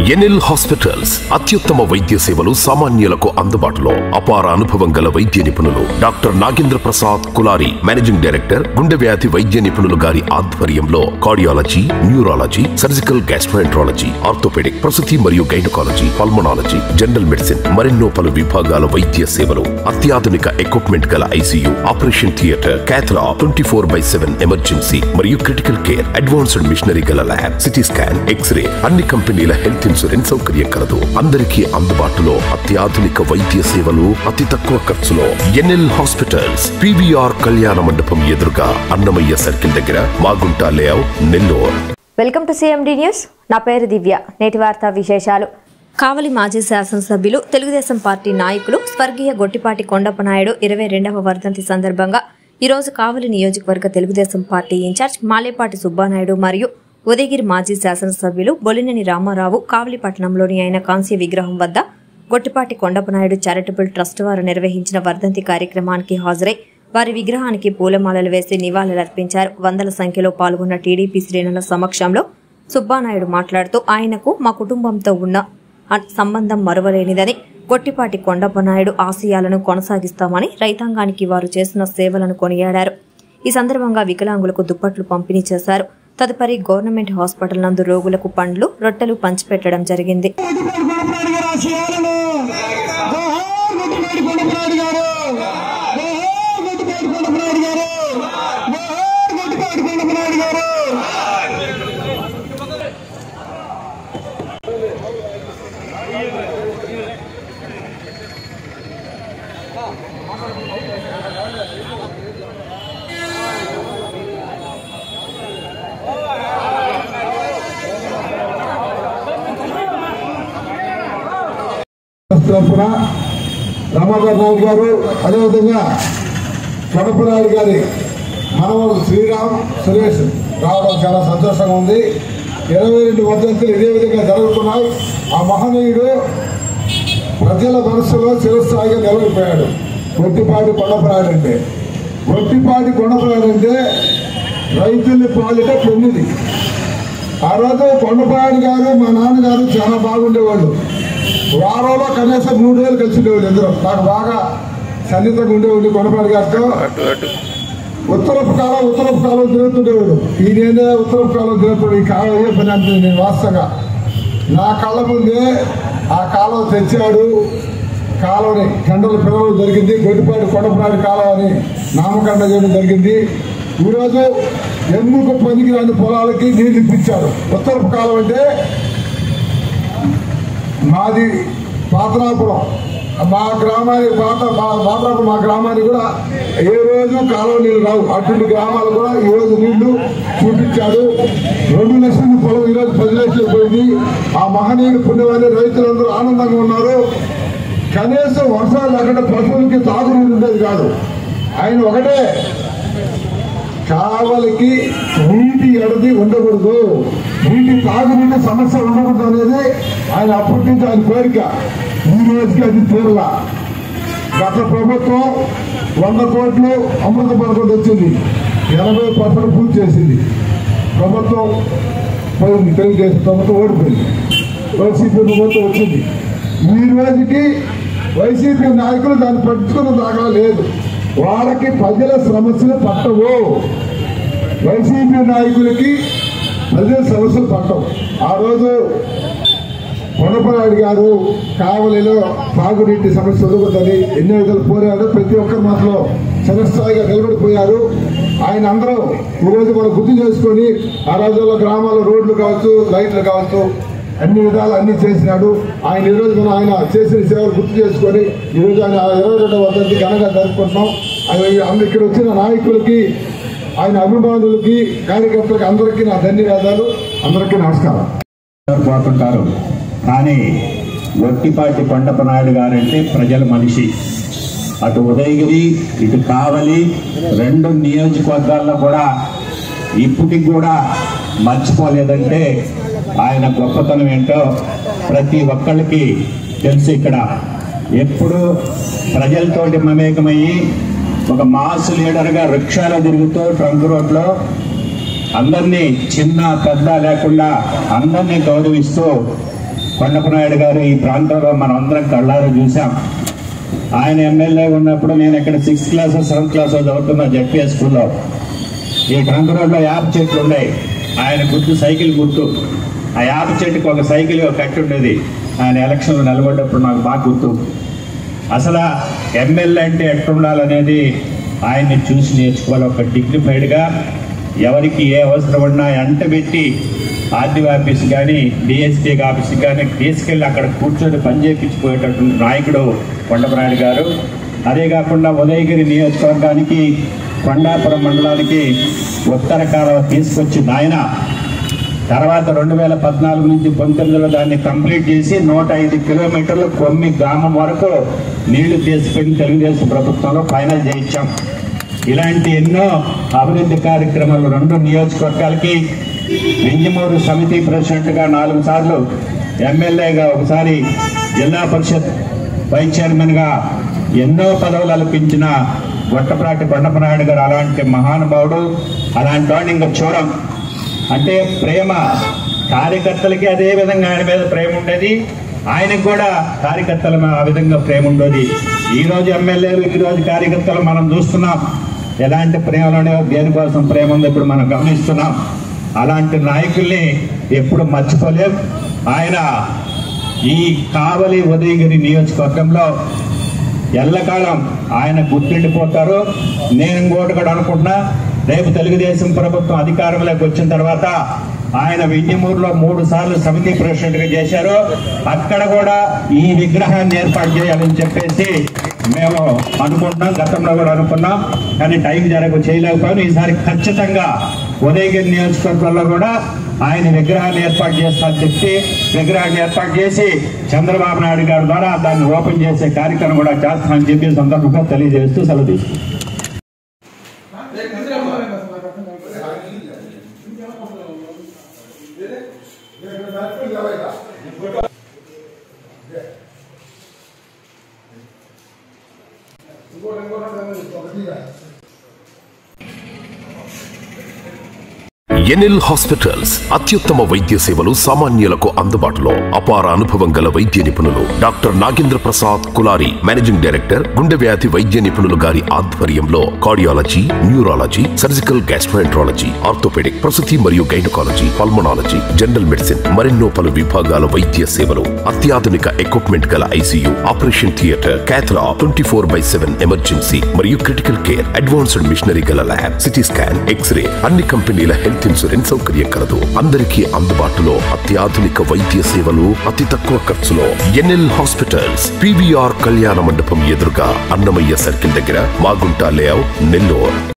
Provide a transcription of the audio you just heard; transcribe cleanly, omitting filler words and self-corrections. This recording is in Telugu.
ఎన్ఎల్ హాస్పిటల్స్ అత్యుత్తమ వైద్య సేవలు సామాన్యులకు అందుబాటులో. అపార అనుభవం గల వైద్య నిపుణులు doctor Nagendra Prasad Kulari, managing director, గుండె వ్యాధి వైద్య నిపుణులు గారి ఆధ్వర్యంలో cardiology, neurology, surgical gastroenterology, orthopaedic, ప్రసూతి మరియు గైనకాలజీ, పల్మనాలజీ, జనరల్ మెడిసిన్ మరెన్నో పలు విభాగాల వైద్య సేవలు. అత్యాధునిక ఎక్విప్మెంట్ గల ICU, operation theatre, cath lab, 24/7 emergency మరియు క్రిటికల్ కేర్, అడ్వాన్స్డ్ మిషనరీ గల ల్యాబ్, సిటీ స్కాన్, ఎక్స్రే, అన్ని కంపెనీల హెల్త్ ఇన్సూరెన్స్ సౌకర్యం కలదు. అందరికీ అందుబాటులో అత్యాధునిక వైద్య సేవలు అతి తక్కువ ఖర్చులో. ఎన్ఎల్ హాస్పిటల్స్, పీవీఆర్ కళ్యాణ మండపం ఎదురుగా, అన్నమయ్య సర్కిల్ దగ్గర, Magunta layout, Nellore. Welcome to CMD news. నా పేరు దివ్య. నేటి వార్తా విశేషాలు. కావలి మాజీ శాసనసభ్యులు, తెలుగుదేశం పార్టీ నాయకులు స్వర్గీయ గొట్టిపాటి కొండప్పనాయుడు 22వ వర్ధంతి సందర్భంగా ఈరోజు కావలి నియోజకవర్గ తెలుగుదేశం పార్టీ ఇన్ఛార్జ్ మాలేపాటి సుబ్బానాయుడు మరియు ఉదయగిరి మాజీ శాసనసభ్యులు బొలినేని రామారావు కావలి పట్టణంలోని ఆయన కాంస్య విగ్రహం వద్ద గొట్టిపాటి కొండప్పనాయుడు చారిటబుల్ ట్రస్ట్ వారు నిర్వహించిన వర్ధంతి కార్యక్రమానికి హాజరై వారి విగ్రహానికి పూలమాలలు వేసి నివాళులర్పించారు. వందల సంఖ్యలో పాల్గొన్న టీడీపీ శ్రేణుల సమక్షంలో సుబ్బానాయుడు మాట్లాడుతూ ఆయనకు మా కుటుంబంతో ఉన్న సంబంధం మరువలేనిదని, గొట్టిపాటి కొండప్పనాయుడు ఆశయాలను కొనసాగిస్తామని, రైతాంగానికి వారు చేసిన సేవలను కొనియాడారు. ఈ సందర్భంగా వికలాంగులకు దుప్పట్లు పంపిణీ చేశారు. తదుపరి గవర్నమెంట్ హాస్పిటల్ నందు రోగులకు పండ్లు, రొట్టెలు పంచిపెట్టడం జరిగింది. రామారావు గారు, అదేవిధంగా కొండప్పనాయుడు గారి మనవడు శ్రీరామ్, సురేష్ రావడం చాలా సంతోషంగా ఉంది. 22 వర్ధంతులు ఇదే విధంగా జరుగుతున్నాయి. ఆ మహనీయుడు ప్రజల మనసులో చిరస్థాయిగా నిలబడిపోయాడు. గొట్టిపాటి కొండప్పనాయుడు అంటే, గొట్టిపాటి కొండప్పనాయుడు అంటే రైతుల్ని పాలిట పెన్నిది. ఆ రోజు కొండప్పనాయుడు గారు, మా నాన్నగారు చాలా బాగుండేవాళ్ళు. వారంలో కనీసం 3 రోజులు కలిసి ఉండేవాళ్ళు. ఇద్దరు నాకు బాగా సన్నిహితంగా ఉండేవాళ్ళు. కొండపాటి గారితో ఉత్తరపు కాలం తిరుగుతుండేవాడు. ఈయనే ఉత్తరపు కాలం తిరుగుతాడు. ఈ కాలం ఏ పని అంటే నేను వాస్తవంగా నా కళ్ళ ముందే ఆ కాలం తెచ్చాడు. కాలంని కండలు పిల్లలు జరిగింది. గొట్టిపాటి కొండపాటి కాలం అని నామకరణం చేయడం జరిగింది. ఈరోజు ఎందుకు పనికిరాని పొలాలకి నీళ్ళు ఇప్పించారు. ఉత్తరపు కాలం అంటే మాది పాతనాపురం, మా గ్రామానికి మా గ్రామానికి కూడా ఏ రోజు కాలువ నీళ్ళు రావు. అటువంటి గ్రామాలు కూడా ఈరోజు నీళ్లు చూపించాడు. 2 లక్షల పొలం ఈరోజు 10 లక్షలు పోయింది. ఆ మహనీయుడు పుణ్యమని రైతులందరూ ఆనందంగా ఉన్నారు. కనీసం వర్షాలు లేకుండా పశువులకి తాగునీరు ఉండేది కాదు. ఆయన ఒకటే, కావలికి నీటి ఎడది ఉండకూడదు, నీటి తాగునీటి సమస్య ఉండకూడదు అనేది ఆయన అప్పటి నుంచి ఆయన కోరిక. ఈ రోజుకి అది తీరలా. గత ప్రభుత్వం 100 కోట్లు అమృత పథకం వచ్చింది, 80% పూర్తి చేసింది. ప్రభుత్వం పోయింది, తెలుగుదేశం ప్రభుత్వం ఓడిపోయింది. వైసీపీ ప్రభుత్వం వచ్చింది. ఈ రోజుకి వైసీపీ నాయకులు దాన్ని పట్టించుకున్న దాకా లేదు. వాళ్ళకి ప్రజల సమస్యలు పట్టవు. వైసీపీ నాయకులకి ప్రజల సమస్యలు పట్టవు. ఆ రోజు కొండప్పనాయుడు గారు కావలిలో తాగునీటి సమస్య వదులుతుందని ఎన్నో విధాలు పోరాడు. ప్రతి ఒక్కరి మాటలో చిరస్థాయిగా నిలబడిపోయారు. ఆయన అందరూ ఈరోజు మనం గుర్తు చేసుకొని ఆ రోజుల్లో గ్రామాల్లో రోడ్లు కావచ్చు, లైట్లు కావచ్చు, అన్ని విధాలు అన్ని చేసినాడు. ఆయన ఈరోజు మనం ఆయన చేసిన సేవలు గుర్తు చేసుకొని ఈరోజు ఆయన 22వ వర్ధంతి ఘనంగా జరుపుకుంటున్నాం. ఇక్కడ వచ్చిన నాయకులకి, ఆయన అభిమానులకి, కార్యకర్తలకి అందరికీ నా ధన్యవాదాలు. అందరికీ నమస్కారం. పోతుంటారు కానీ గొట్టిపాటి కొండప్పనాయుడు గారంటే ప్రజల మనిషి. అటు ఉదయగిరి, ఇటు కావలి 2 నియోజకవర్గాల్లో కూడా ఇప్పటికి కూడా మర్చిపోలేదంటే ఆయన గొప్పతనం ఏంటో ప్రతి ఒక్కళ్ళకి తెలుసు. ఇక్కడ ఎప్పుడు ప్రజలతోటి మమేకమయ్యి ఒక మాస్ లీడర్గా రిక్షాలో తిరుగుతూ ట్రంక్ రోడ్లో అందరినీ చిన్న పెద్ద లేకుండా అందరినీ గౌరవిస్తూ కొండపనాయుడు గారు ఈ ప్రాంతంలో మనం అందరం కళ్ళారా చూసాం. ఆయన ఎమ్మెల్యే ఉన్నప్పుడు నేను ఇక్కడ 6th క్లాస్ 7th క్లాస్ చదువుతున్నా జెడ్పీఎస్ స్కూల్లో. ఈ ట్రంక్ రోడ్లో యాప చెట్లు ఉన్నాయి. ఆయన గుర్తు సైకిల్ గుర్తు. ఆ యాప చెట్టుకి ఒక సైకిల్ కట్టి ఉండేది. ఆయన ఎలక్షన్లో నిలబడ్డప్పుడు నాకు బాగా గుర్తు. అసలు ఎమ్మెల్యే అంటే ఎట్లుండాలనేది ఆయన్ని చూసి నేర్చుకోవాలి. ఒక డిగ్నిఫైడ్గా ఎవరికి ఏ అవసరం ఉన్నా ఎంటబెట్టి ఆర్డీఓ ఆఫీస్ కానీ డిఎస్పీ ఆఫీస్ కానీ తీసుకెళ్ళి అక్కడ కూర్చొని పని చేయించిపోయేటటువంటి నాయకుడు కొండపనాయుడు గారు. అదే కాకుండా ఉదయగిరి నియోజకవర్గానికి కొండాపురం మండలానికి ఉత్తర కాలువ తీసుకొచ్చింది ఆయన. తర్వాత 2014 నుంచి 19లో దాన్ని కంప్లీట్ చేసి 105 కిలోమీటర్లు కొమ్మి గ్రామం వరకు నీళ్లు తీసుకొని తెలుగుదేశం ప్రభుత్వంలో ఫైనల్ చేయించాం. ఇలాంటి ఎన్నో అభివృద్ధి కార్యక్రమాలు 2 నియోజకవర్గాలకి వింజమూరు సమితి ప్రెసిడెంట్గా 4 సార్లు, ఎమ్మెల్యేగా ఒకసారి, జిల్లా పరిషత్ వైస్ చైర్మన్గా ఎన్నో పదవులు అల్పించిన గొట్టప్రాటి కొండపనాయుడు గారు అలాంటి మహానుభావుడు. అలాంటి వాడిని ఇంకా చూడం. అంటే ప్రేమ కార్యకర్తలకి అదే విధంగా ఆయన మీద ప్రేమ ఉండేది. ఆయనకు కూడా కార్యకర్తల ఆ విధంగా ప్రేమ ఉండేది. ఈరోజు ఎమ్మెల్యేలు, ఈరోజు కార్యకర్తలు మనం చూస్తున్నాం ఎలాంటి ప్రేమలోనే దేనికోసం ప్రేమ ఉందో ఇప్పుడు మనం గమనిస్తున్నాం. అలాంటి నాయకుల్ని ఎప్పుడు మర్చిపోలేం. ఆయన ఈ కావలి ఉదయగిరి నియోజకవర్గంలో ఎల్లకాలం ఆయన గుర్తుండిపోతారు. నేను ఇంకోటి కూడా అనుకుంటున్నా, రేపు తెలుగుదేశం ప్రభుత్వం అధికారంలోకి వచ్చిన తర్వాత ఆయన వింజమూరులో 3 సార్లు సమితి ప్రెసిడెంట్గా చేశారు. అక్కడ కూడా ఈ విగ్రహాన్ని ఏర్పాటు చేయాలని చెప్పేసి మేము అనుకుంటున్నాం. గతంలో కూడా అనుకున్నాం, కానీ టైం చేయలేకపోయాం. ఈసారి ఖచ్చితంగా ఉదయగిరి నియోజకవర్గంలో కూడా ఆయన విగ్రహాన్ని ఏర్పాటు చేస్తామని చెప్పి విగ్రహాన్ని ఏర్పాటు చేసి చంద్రబాబు నాయుడు గారి ద్వారా దాన్ని ఓపెన్ చేసే కార్యక్రమం కూడా చేస్తామని చెప్పి సందర్భంగా తెలియజేస్తూ సెలవు తీసుకుంటాం. ఎన్ఎల్ హాస్పిటల్స్ అత్యుత్తమ వైద్య సేవలు సామాన్యులకు అందుబాటులో. అపార అనుభవం గల వైద్య నిపుణులు doctor Nagendra Prasad Kulari, managing director, గుండె వ్యాధి వైద్య నిపుణులు గారి ఆధ్వర్యంలో cardiology, neurology, surgical gastroenterology, orthopaedic, ప్రసూతి మరియు గైనకాలజీ, పల్మనాలజీ, జనరల్ మెడిసిన్ మరెన్నో పలు విభాగాల వైద్య సేవలు. అత్యాధునిక ఎక్విప్మెంట్ గల ICU, operation theatre, cath lab, 24/7 emergency మరియు క్రిటికల్ కేర్, అడ్వాన్స్డ్ మిషనరీ గల ల్యాబ్, సిటీ స్కాన్, ఎక్స్రే, అన్ని కంపెనీల హెల్త్ ఇన్సూరెన్స్ సౌకర్యం కలదు. అందరికీ అందుబాటులో అత్యాధునిక వైద్య సేవలు అతి తక్కువ ఖర్చులో. ఎన్ఎల్ హాస్పిటల్స్, PVR కళ్యాణ మండపం ఎదురుగా, అన్నమయ్య సర్కిల్ దగ్గర, మాగుంట లేఅవుట్, నెల్లూరు.